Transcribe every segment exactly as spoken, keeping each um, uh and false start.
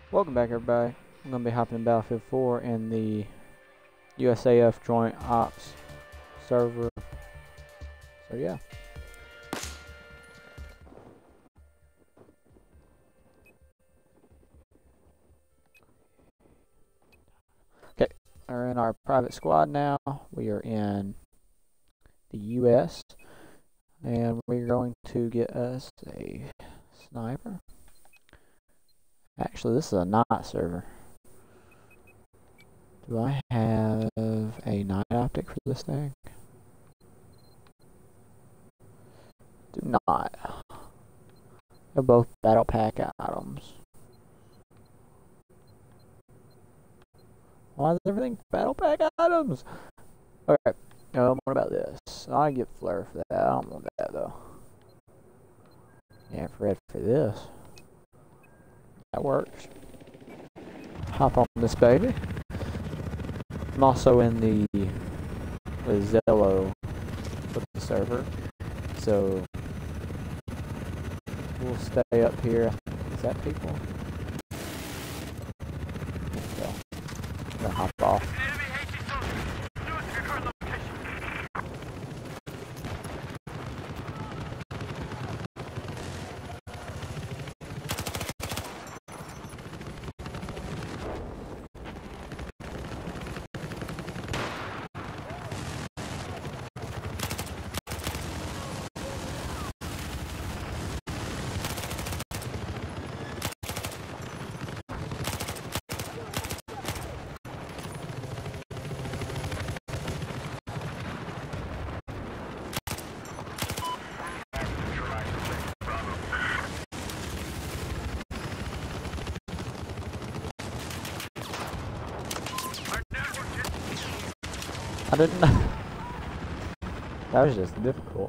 Welcome back, everybody. I'm going to be hopping in Battlefield four in the U S A F Joint Ops server. So, yeah. Okay, we're in our private squad now. We are in the U S and we're going to get us a sniper. Actually, this is a night server. Do I have a night optic for this thing? Do not. They're both battle pack items. Why is everything battle pack items? Okay, um, what about this? I get flare for that. I don't want that though. Yeah, red for this. That works. Hop on this baby. I'm also in the, the Zello with the server, so we'll stay up here. Is that people? Yeah. I'm gonna hop off. I didn't know. That was just difficult.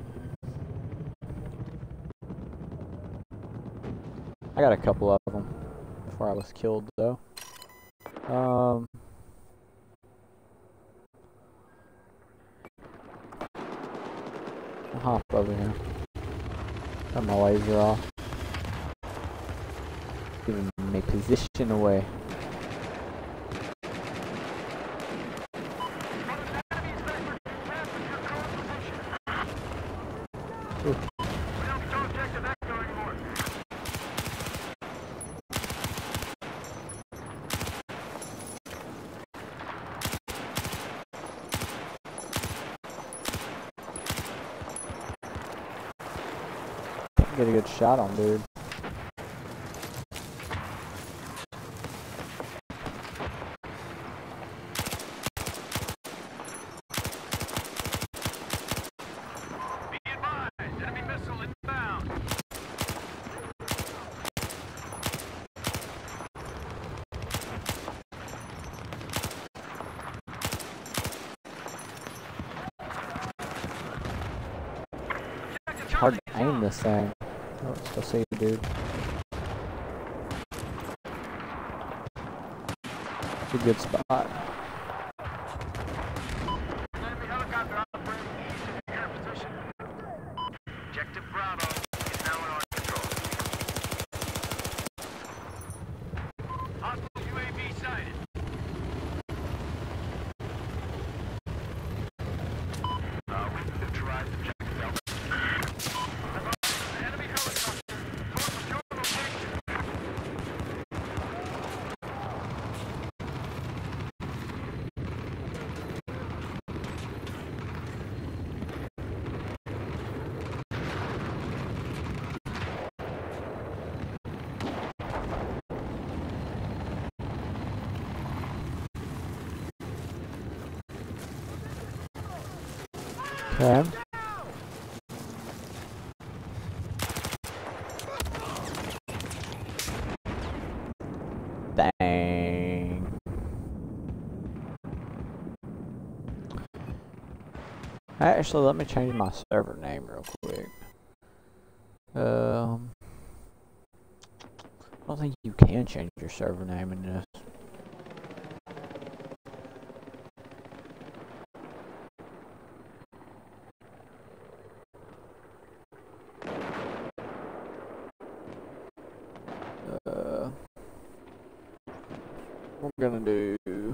I got a couple of them before I was killed, though. Um, I'll hop over here. Turn my laser off. Giving me position away. Ooh. Get a good shot on, dude. Be advised, enemy missile inbound. It's hard to aim this thing. Oh, let's go see you, dude. It's a good spot. Enemy helicopter operating east of your position. Objective Bravo is now in our control. Hostile U A V sighted. Uh, we neutralized objective Delta. Enemy helicopter towards your location. Okay. Dang. Actually, let me change my server name real quick. Um, I don't think you can change your server name in this. Uh, we're gonna do.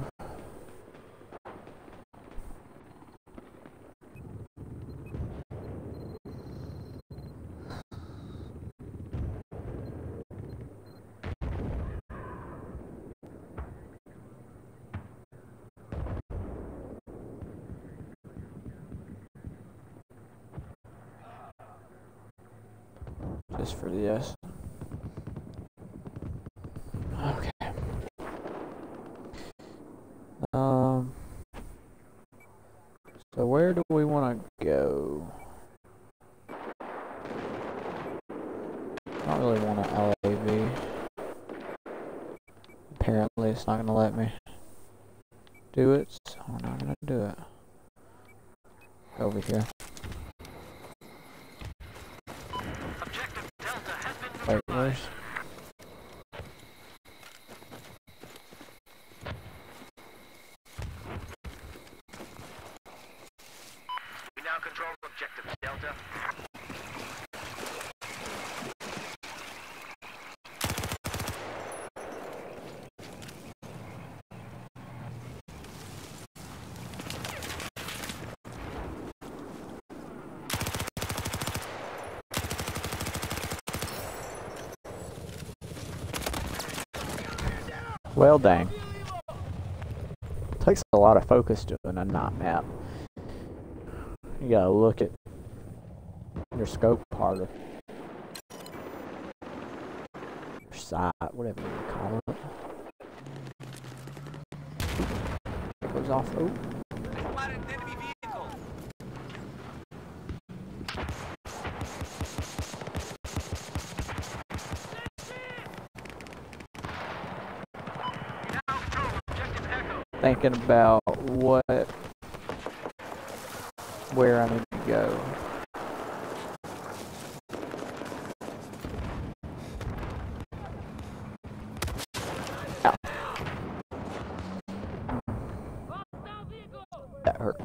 Just for this. Okay. Um. So where do we want to go? I don't really want an L A V. Apparently, it's not gonna let me do it, so we're not gonna do it. Over here. Objective Delta has been Wait, neutralized. where's? We now control objective Delta. Well, dang. Takes a lot of focus doing a night map. You gotta look at your scope harder. Your sight, whatever you call it. It goes off. Oh. Spotted an enemy vehicle. We now control objective Echo. Thinking about what, where I need to go. Ow. That hurt.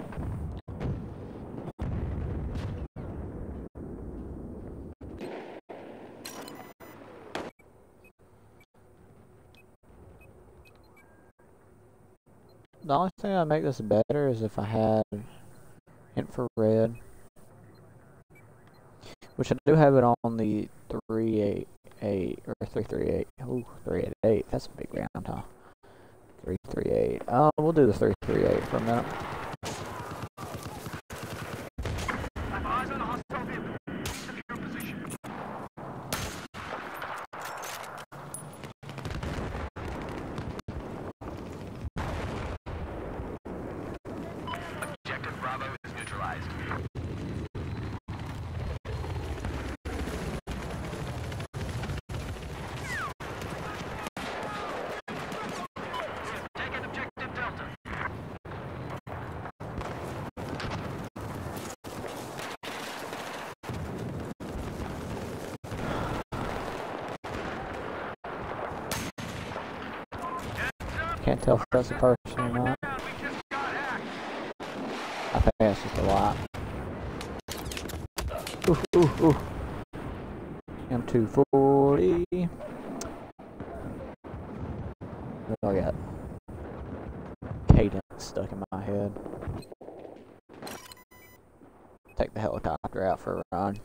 The only thing that would make this better is if I had infrared, which I do have it on the three eighty-eight or three thirty-eight. Ooh, three eighty-eight. That's a big round, huh? three thirty-eight. Oh, we'll do the three thirty-eight for a minute. I have eyes on a hostile vehicle. Secure position. Objective Bravo is neutralized. Taken objective Delta. Can't tell if that's a person or not. We just got hacked. I think that's just a lot. Ooh, ooh, ooh. M two forty. Oh, I got cadence stuck in my head. Take the helicopter out for a run.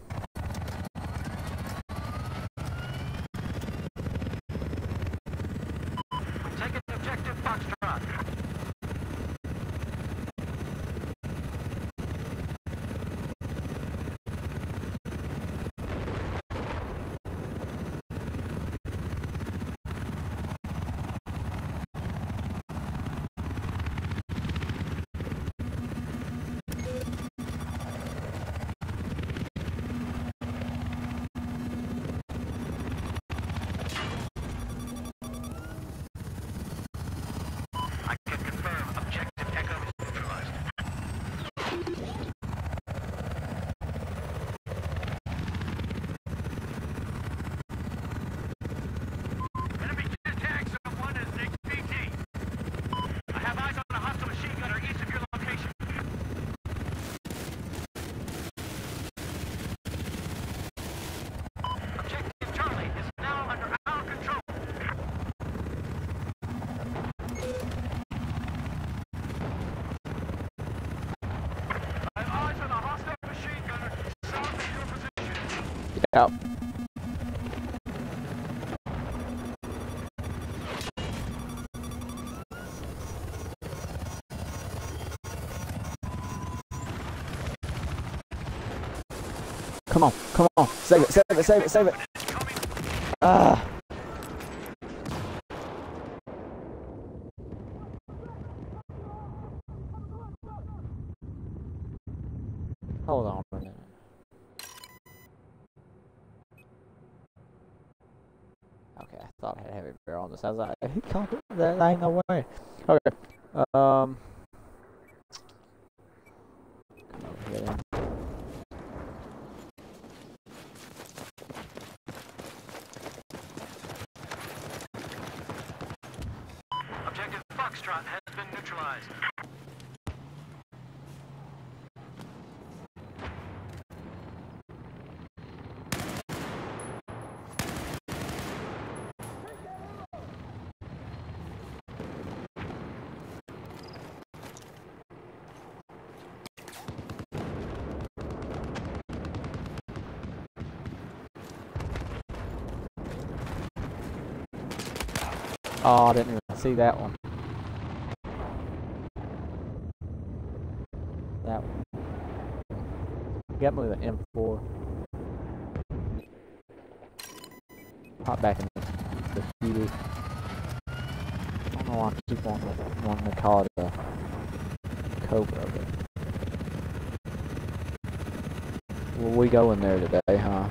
Taken objective Foxtrot. Out. Come on, come on. Save it, save it, save it, save it. Ah. Hold on a minute. Okay, I thought I had a heavy barrel on this. I was like, he caught it. That ain't no way. Okay. Um. Come over here then. Objective Foxtrot has been neutralized. Oh, I didn't even see that one. That one. Got me with an M four. Hop back in the, the Q D. I don't know why I keep wanting, wanting to call it a Cobra, but will we go in there today, huh?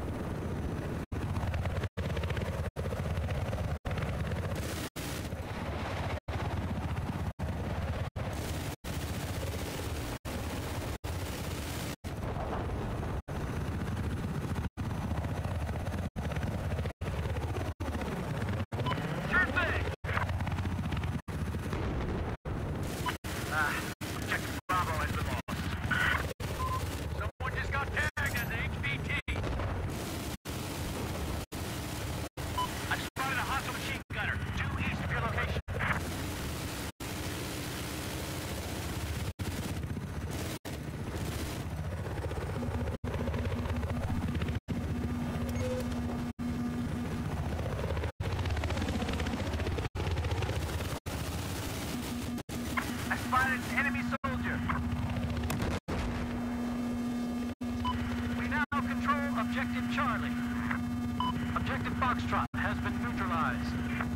Sure thing. Ah, Objective Bravo has been lost. Someone just got tagged as H V T. I spotted a hostile machine gunner due east of your location. I spotted an enemy soldier. We now control Objective Charlie. Objective Foxtrot has been neutralized.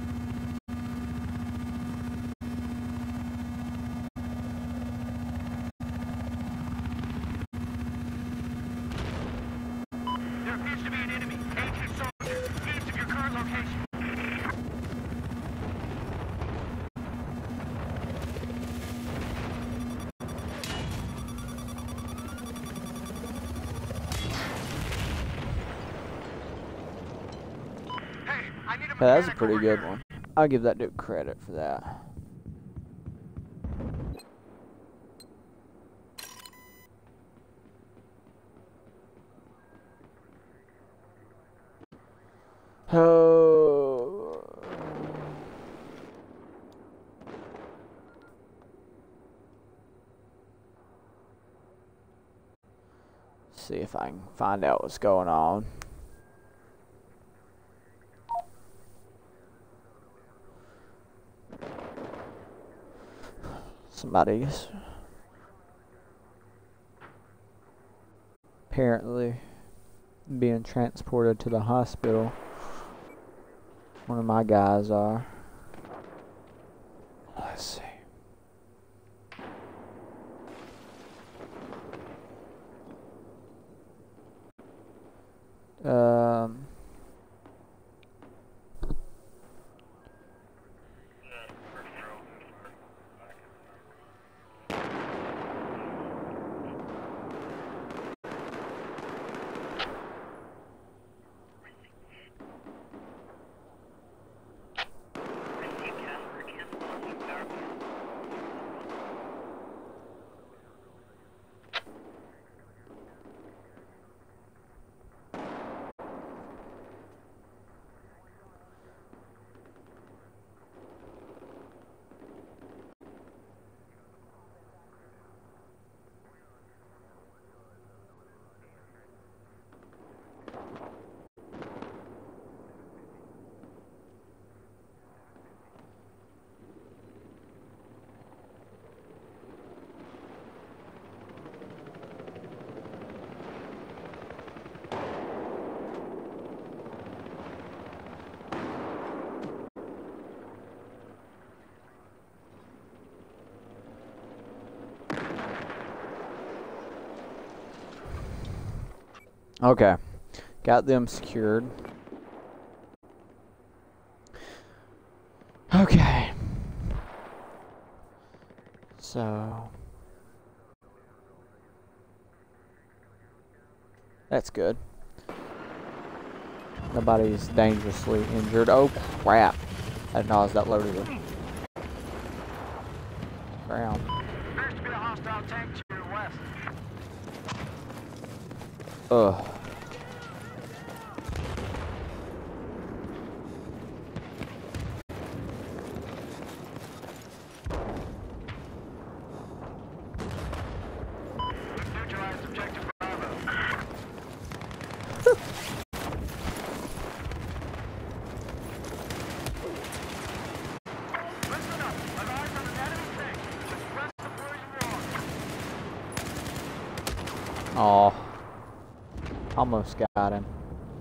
There appears to be an enemy. Agent soldier, east of your current location. Hey, I need a Yeah, that was a mechanic pretty over good here. one. I'll give that dude credit for that. Oh. See if I can find out what's going on. Somebody's apparently being transported to the hospital. One of my guys are. Let's see. Um. Okay. Got them secured. Okay. So that's good. Nobody's dangerously injured. Oh crap. I didn't know I was that low to the ground. Appears to be a hostile tank to your west. Ugh. We've neutralized objective Bravo. Listen up. I've eyes on an enemy tank just west of where you are. Oh. Almost got him.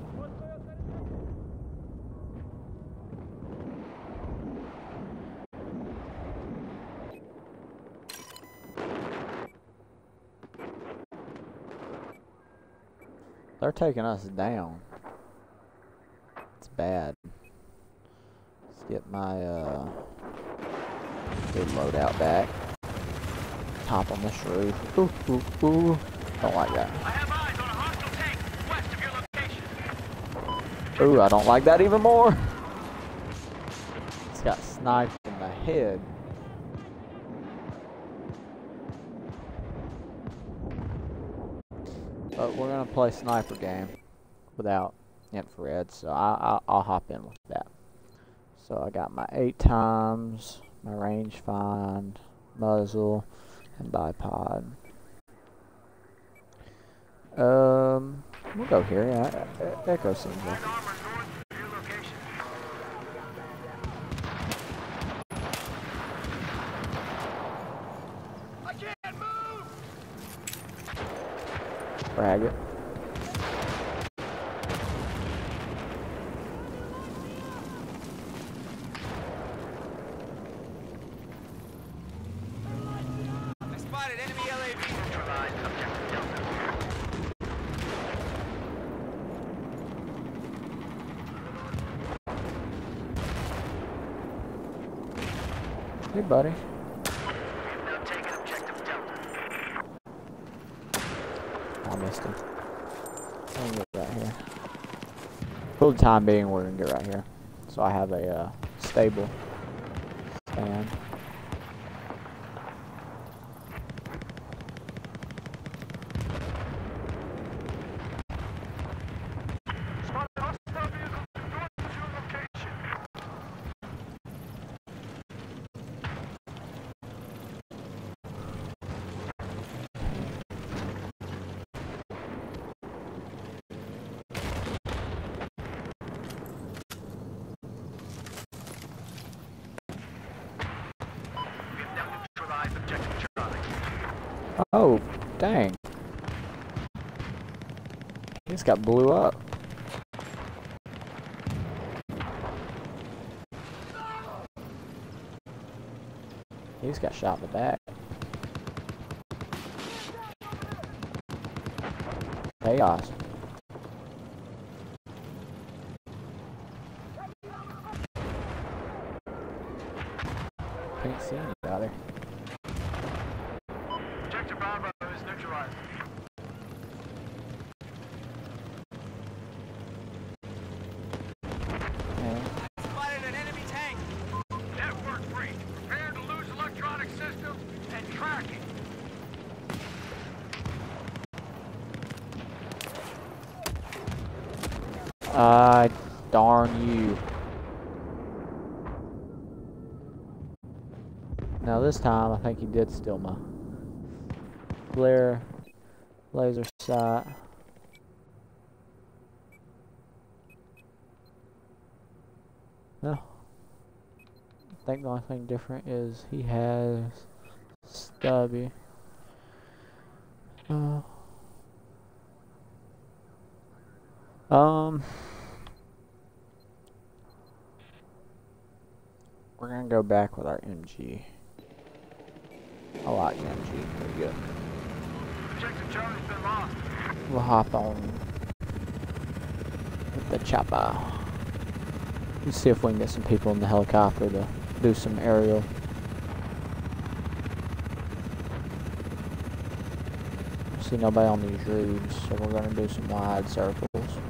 They're taking us down. It's bad. Let's get my uh good loadout back. Top on this roof. Ooh, ooh, ooh. Don't like that. I have eyes on a hostile tank west of your location. Ooh, I don't like that even more. It's got sniped in the head. But we're gonna play sniper game without infrared, so I, I, I'll hop in with that. So I got my eight times, my range find, muzzle, and bipod. Um, we'll go here. Yeah, E- Echo seems like. Light armor north of your location. I can't move. Frag it. I spotted enemy L A V. Neutralized objective Delta. Hey, buddy. Now taking objective Delta. I missed him. I'm gonna get right here. For the time being, we're gonna get right here. So I have a uh, stable stand. Spotted hostile vehicle north of your location. We've now neutralized objective Charlie. Oh, dang. He just got blew up. He just got shot in the back. Chaos. Can't see anybody. Objective Bravo is neutralized. Yeah. Spotted an enemy tank. Network free. Prepare to lose electronic system and tracking. Ah, darn you. Now this time, I think he did steal my flare laser sight. No. I think the only thing different is he has stubby. Uh, um, we're gonna go back with our M G. I like M G pretty good. Objective Charlie's been lost. We'll hop on with the chopper. Let's see if we can get some people in the helicopter to do some aerial. See nobody on these roofs, so we're gonna do some wide circles.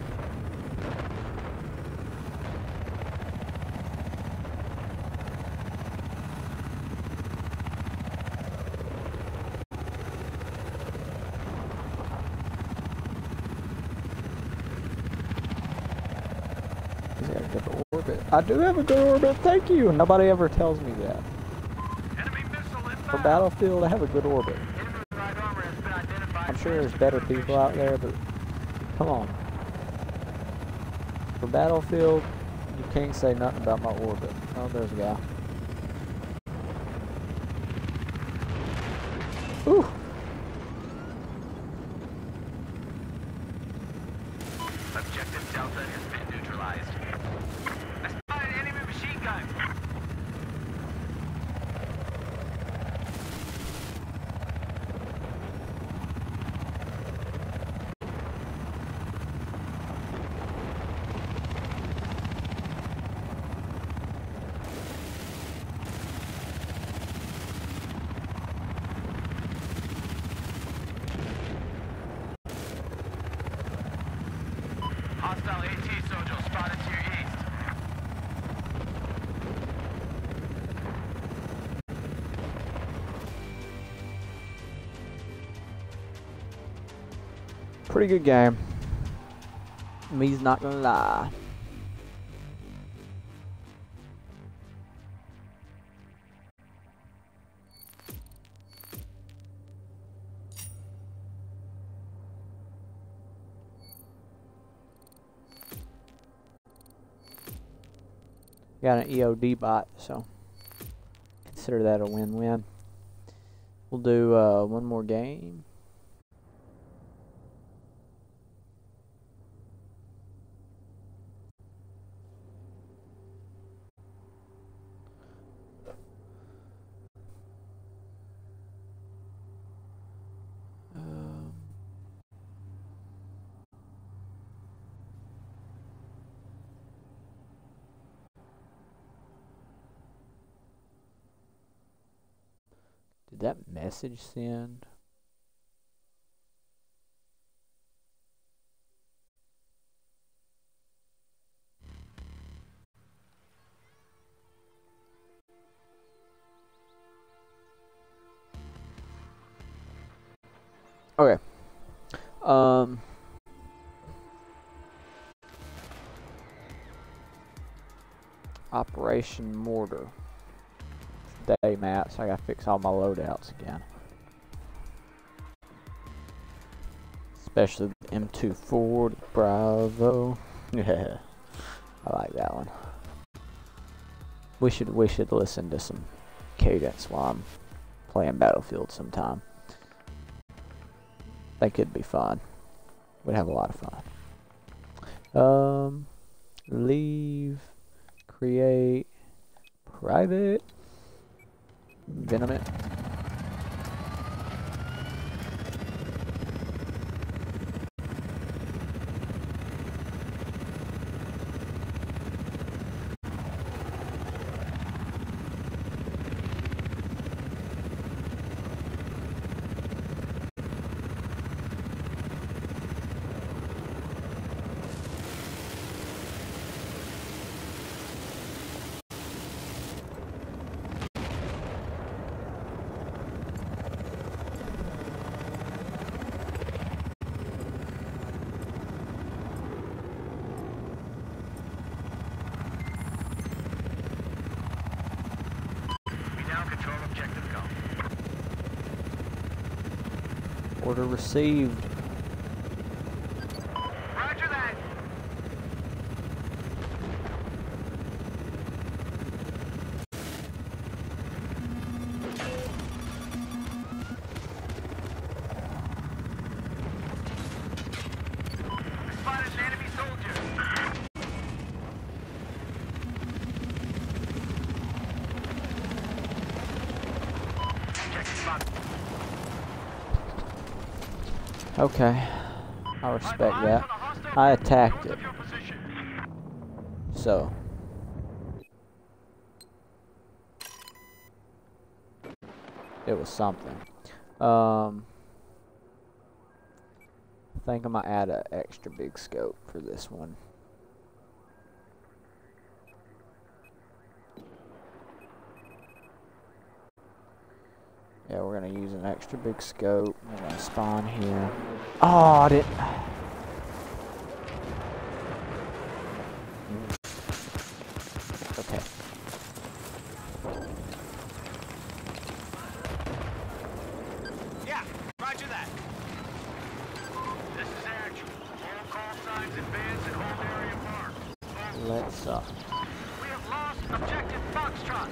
He's got a good orbit. I do have a good orbit, thank you! Nobody ever tells me that. Enemy missile inbound. For Battlefield, I have a good orbit. Enemy light armor has been identified. I'm sure there's better people out there, but come on. For Battlefield, you can't say nothing about my orbit. Oh, there's a guy. Ooh! Objective Delta has been neutralized. I spotted an enemy machine gun. Hostile AT Sojal spotted to your east. Pretty good game. Me's not gonna lie. Got an E O D bot, so consider that a win-win. We'll do uh, one more game. Um, Did that message send? Okay. Um. Operation Mortar. Day, Matt, so I gotta fix all my loadouts again. Especially the M two Ford Bravo. Yeah, I like that one. We should we should listen to some cadence while I'm playing Battlefield sometime. That could be fun. We'd have a lot of fun. Um, leave, create, private. Venom it. Order received. Roger that. We spotted an enemy soldier. Check spot. Okay, I respect that. I attacked it. So it was something. Um, I think I might add an extra big scope for this one. Yeah, we're gonna use an extra big scope. We're gonna spawn here. Oh, I didn't. Okay. Yeah, roger that. This is actual. All call signs advance and hold area marked. Let's uh. We have lost objective Foxtrot.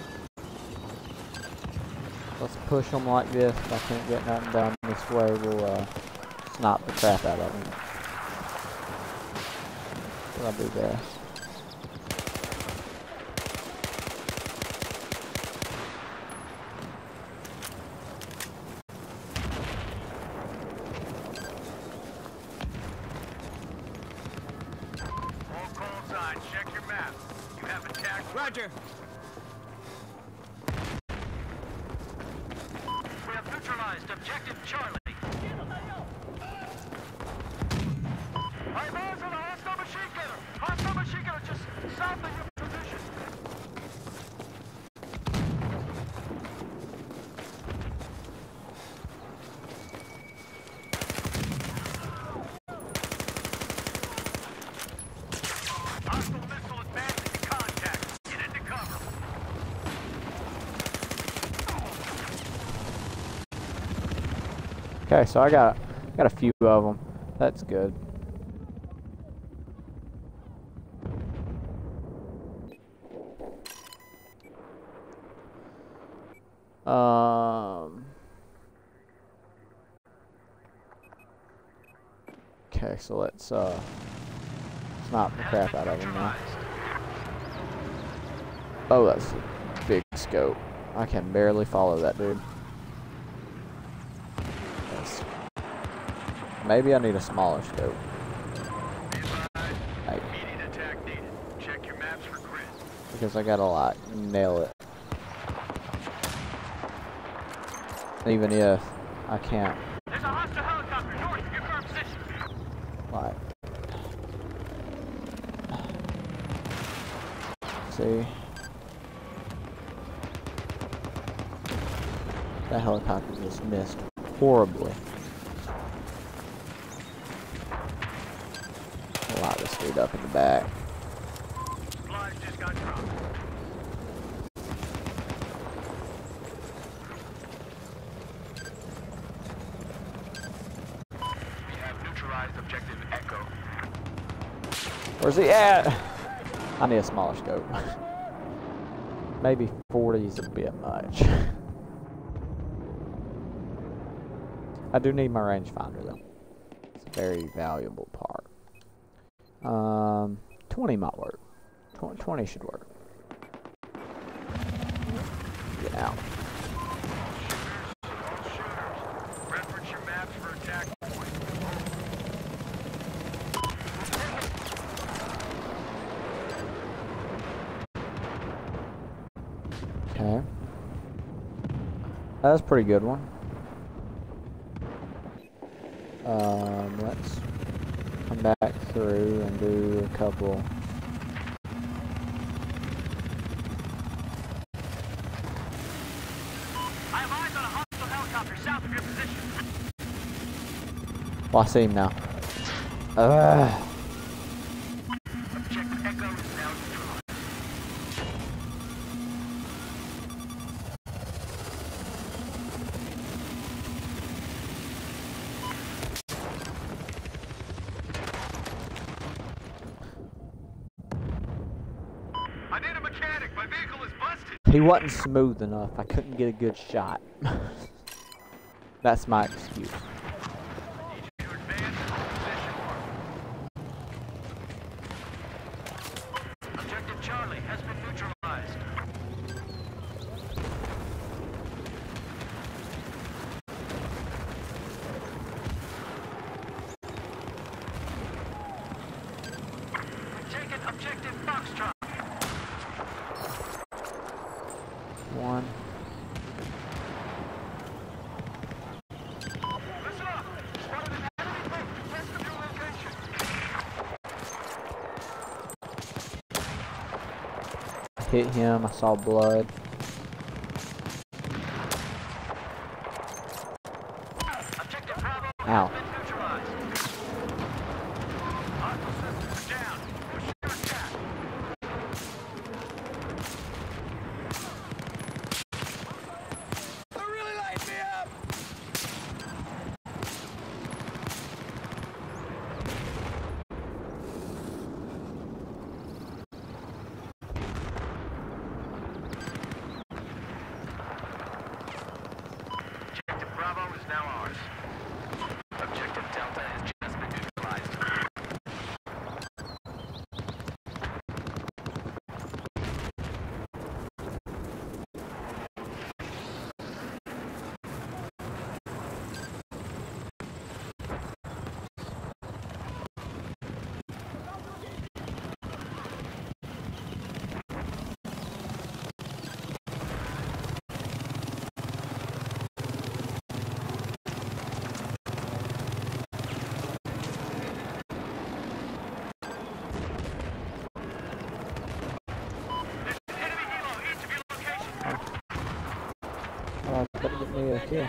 Let's push them like this. If I can't get nothing done this way, we'll uh, snipe the crap out of them. I'll do best. All call signs, check your map. You have attacked. Roger. We have neutralized objective Charlie. Eyes on a hostile machine gunner. Hostile machine gunner just south of your position. Hostile missile advancing to contact. Get into cover. Okay, so I got got a few of them. That's good. Um. Okay, so let's uh snipe the crap out of them now. Oh, that's a big scope. I can barely follow that dude. Yes. Maybe I need a smaller scope. Hey. Immediate attack needed. Check your maps for grid. Because I gotta like nail it. Even if I can't There's a hostile helicopter north of your current position. like see that helicopter just missed horribly. Light this dude up in the back. Supplies just got dropped. We have neutralized objective Echo. Where's he at? I need a smaller scope. Maybe forty is a bit much. I do need my rangefinder though. It's a very valuable part. Um, twenty might work. Tw twenty should work. Get out. Reference your maps for attack point. Okay. That's a pretty good one. Um, let's come back through and do a couple. I have eyes on a hostile helicopter south of your position. Oh, I see him now. Ugh. Objective Echo is now neutralized. I need a mechanic. My vehicle is busted. He wasn't smooth enough. I couldn't get a good shot. That's my excuse. Need you to advance to position mark. Objective Charlie has been neutralized. We've taken objective Fox. hit him. I saw blood. Objective Bravo Ow. has been neutralized. Hostile systems down. Push your attack. They're really lighting me up. Objective Bravo is now ours. Objective Delta has just been neutralized. Enemy helo east of your location. Oh, I better get me a kill.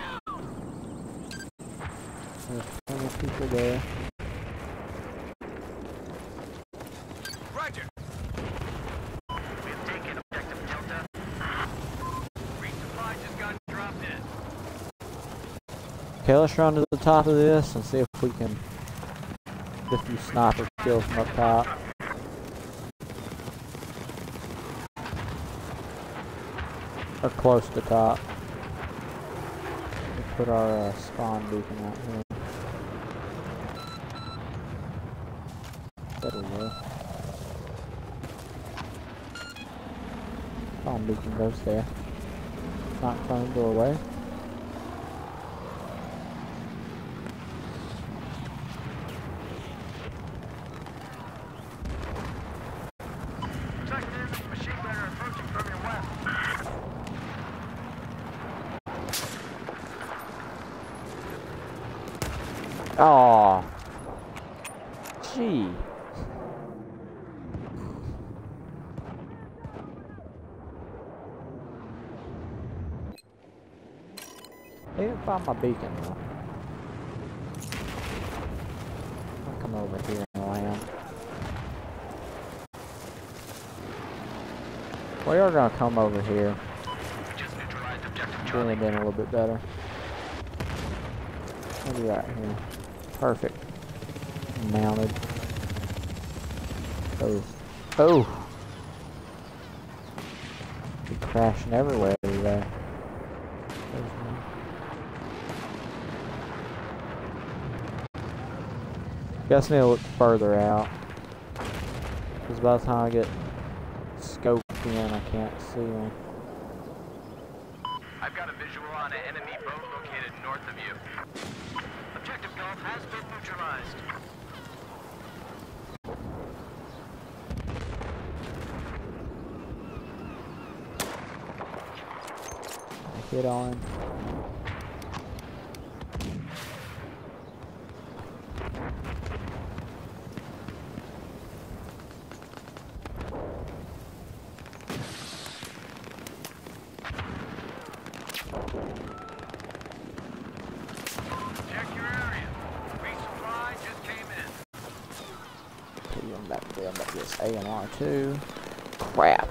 There's plenty of people there. Roger. We have taken objective Delta. Resupply just got dropped in. Okay, let's run to the top of this and see if we can get a few sniper kills from up top. Or close to top. We'll put our uh, spawn beacon out here. There we go. Spawn beacon goes there. Not in front of the doorway. Detective, machine gunner approaching from your west. Aw. Gee. They didn't find my beacon though. I'll come over here and land. We are gonna come over here. We just neutralized objective Bring Charlie. it in a little bit better. Maybe right here. Perfect. Mounted. Oh. Oh! Be crashing everywhere today. There's one. Guess I need to look further out. Because by the time I get scoped in, I can't see them. I've got a visual on an enemy boat located north of you. Objective Gulf has been neutralized. Hit on. Check your area. Resupply just came in. Put you on back there. I'm about to get A M R too. Crap.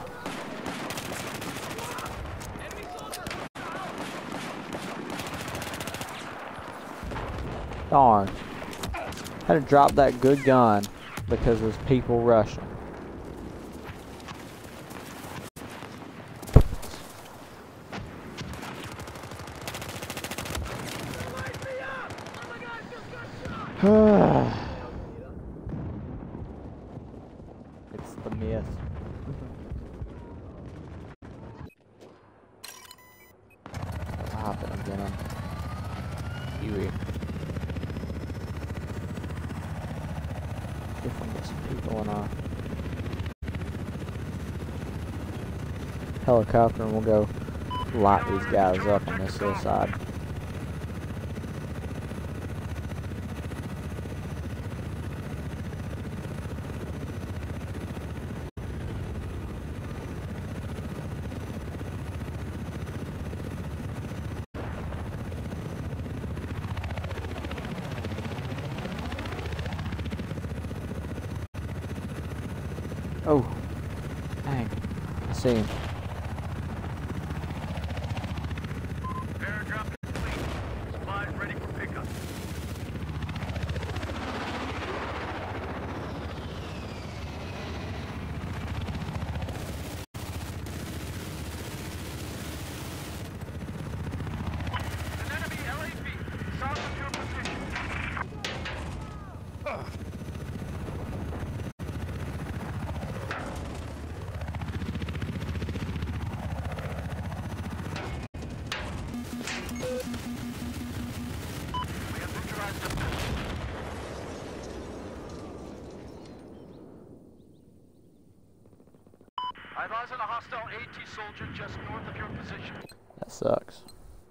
Darn. Had to drop that good gun because there's people rushing. It's the myth. Hop it again. Huey. See if we can get some people in a helicopter and we'll go light these guys up on this hillside. See him. Airdrop complete. Supplies ready for pickup. An enemy L A V south of your position. Ugh. We have neutralized the position. I've eyes on a hostile AT soldier just north of your position. That sucks.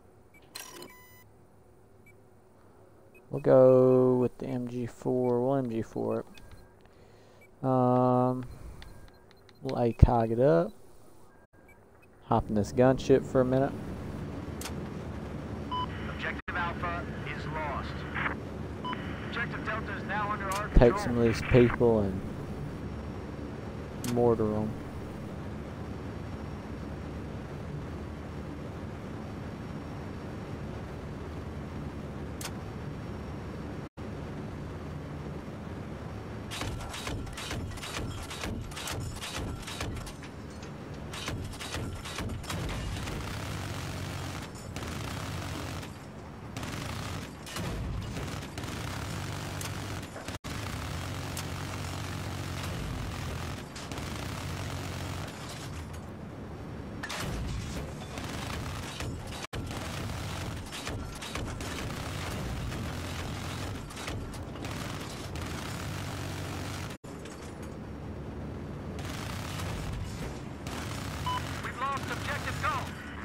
We'll go with the M G four. We'll M G four it. Um, we'll A C O G it up. Hop in this gunship for a minute. Objective Alpha is lost. Objective Delta is now under our Take control. some of these people and mortar them. We've lost objective Go.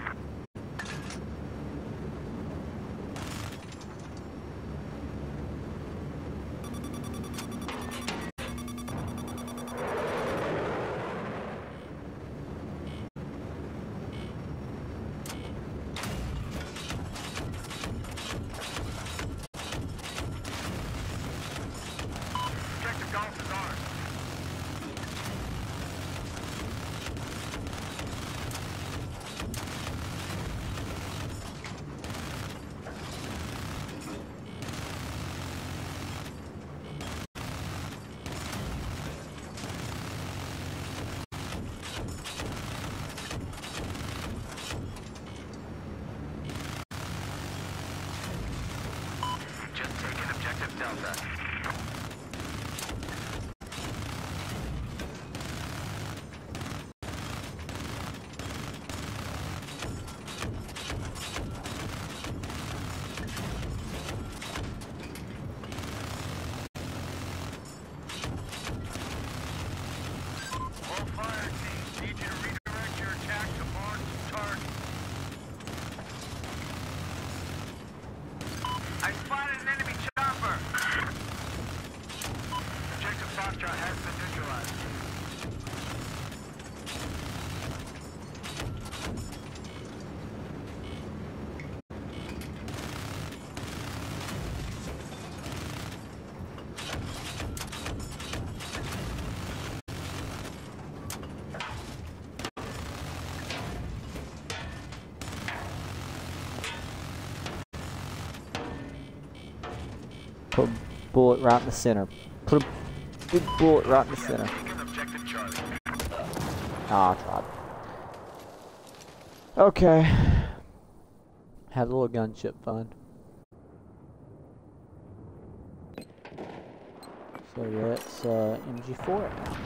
Objective Golf is ours. Just taken objective Delta. All fire teams need you to redirect your attack to marked target. I spotted an enemy chopper. Objective Foxtrot has been neutralized. Put a bullet right in the center. Put a big bullet right in the center. Taken objective Charlie. Ah, I tried. Okay. Have a little gunship fun. So let's uh, M G four it now.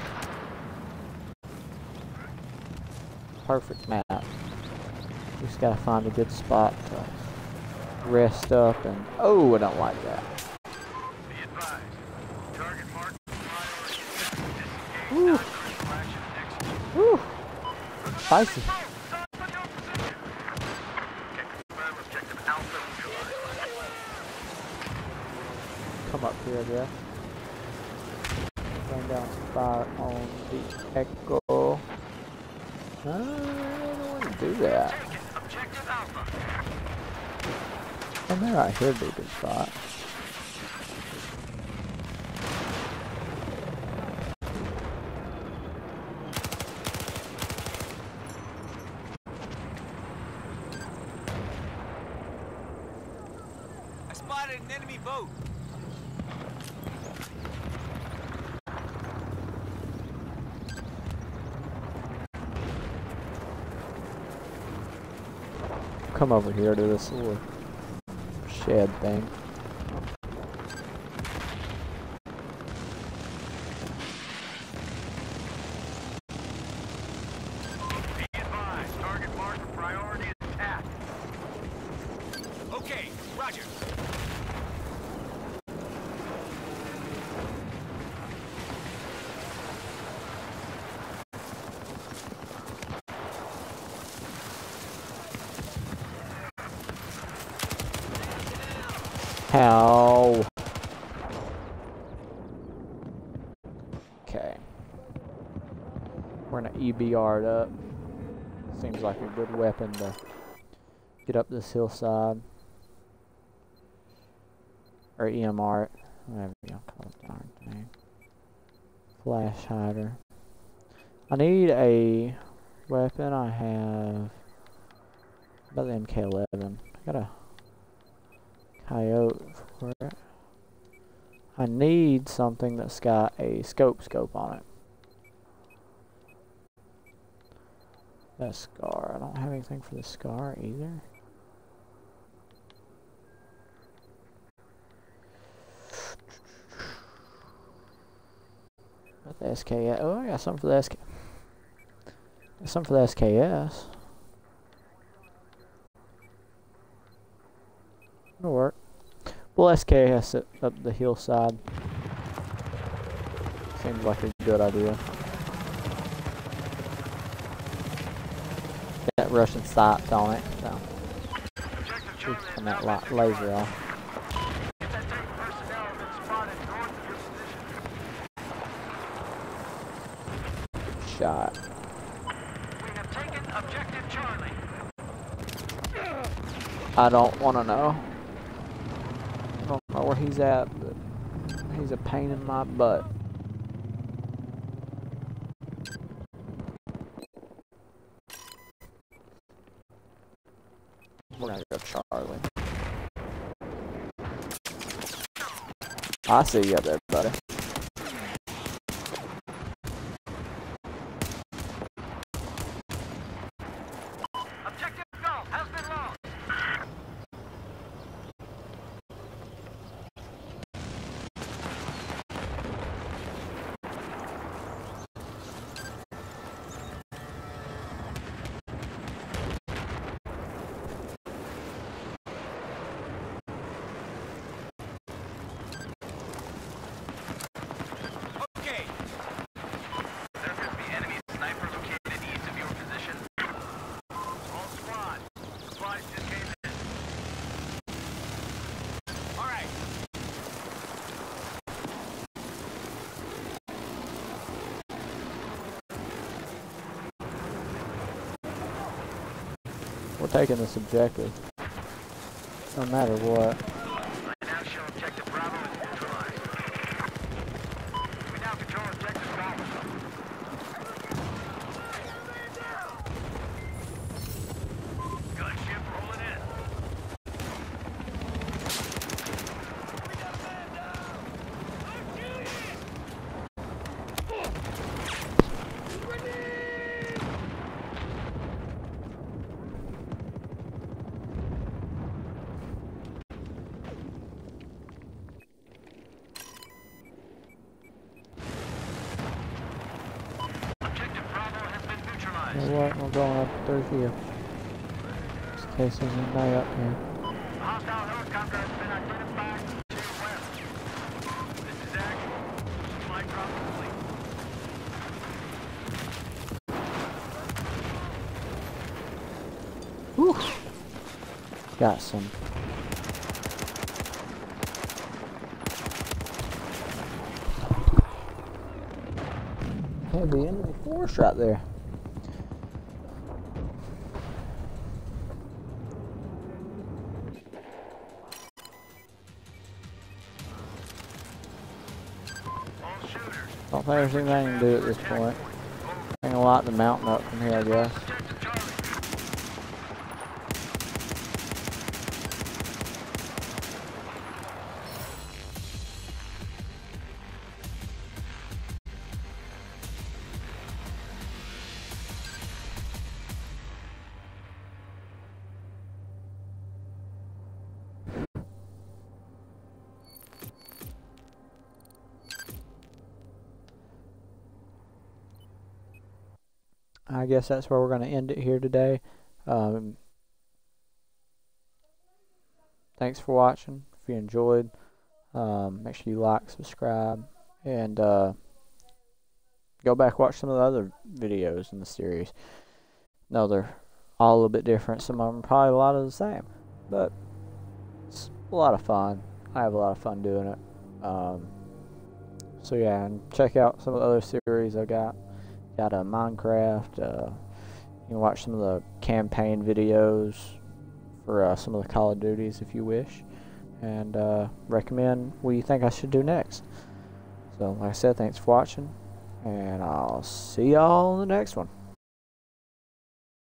Perfect map. Just gotta find a good spot to rest up and. Oh, I don't like that. Be advised. Target marked. Priority. Disengage. Woo. Non-critical action next. Whew. Spicy. Objective Alpha neutralized. Come up here, I guess. Rain down some fire on the Echo. I don't want to do that. Taken objective Alpha. And there right here would be a good spot. spotted an enemy boat. Come over here to this little shed thing. Be advised, target mark for priority is attack. Okay, roger. How? Okay. We're gonna E B R it up. Seems like a good weapon to get up this hillside. Or E M R it. Whatever y'all call it, darn thing. Flash hider. I need a weapon. I have about the M K eleven. I got a coyote for it. I need something that's got a scope scope on it. That scar. I don't have anything for the scar either. Got the S K S. Oh, I got something for the S K. Got something for the S K S. It'll work. Well, S K S it up the hillside. Seems like a good idea. Got Russian sights on it, so turn that light laser off. Shot. We have taken objective Charlie. I don't want to know. I don't know where he's at, but he's a pain in my butt. We're gonna go Charlie. I see you up there, buddy. Objective Golf has been lost. Okay. There appears to be enemy sniper located east of your position. All squad. Supplies just came in. All right. We're taking this objective. No matter what. I now show objective Bravo is neutralized. We now control objective Golf. Gunship rolling in. We got a man down. I'm shooting. Objective Bravo has been You neutralized. know what? We're going up through here. Just in case there's anybody up here. A hostile helicopter has been identified to your west. This is actual. Supply drop complete. Whew. Got some. Heavy enemy force right there. All shooters. Don't think there's anything I can do at this point. I can light the mountain up from here, I guess. Objective Charlie. I guess that's where we're going to end it here today. Um, thanks for watching. If you enjoyed, um, make sure you like, subscribe, and uh, go back watch some of the other videos in the series. No, they're all a little bit different. Some of them are probably a lot of the same, but it's a lot of fun. I have a lot of fun doing it. Um, so yeah, and check out some of the other series I got. Got a Minecraft. Uh, you can watch some of the campaign videos for uh, some of the Call of Duties if you wish, and uh, recommend what you think I should do next. So, like I said, thanks for watching, and I'll see y'all in the next one.